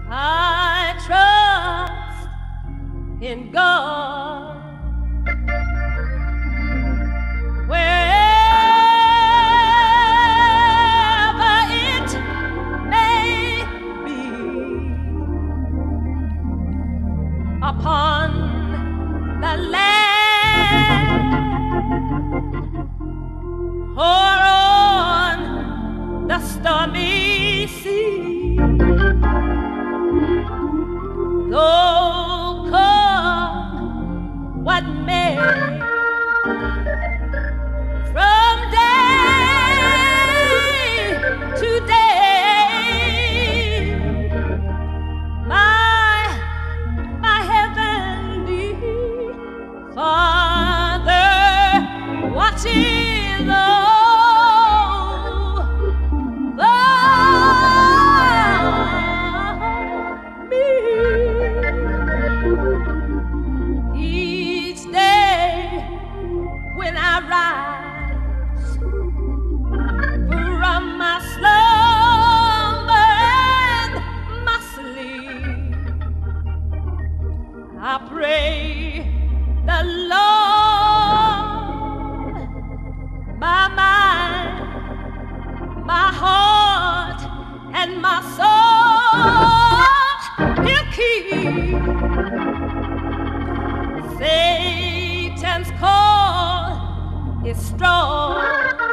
I trust in God. Wherever it may be, upon the land or on the stormy sea, though come what may, from day to day, my heavenly Father watches over me. Each day when I rise from my slumber and my sleep, I pray the Lord my mind, my heart, and my soul He'll keep. Satan's call is strong,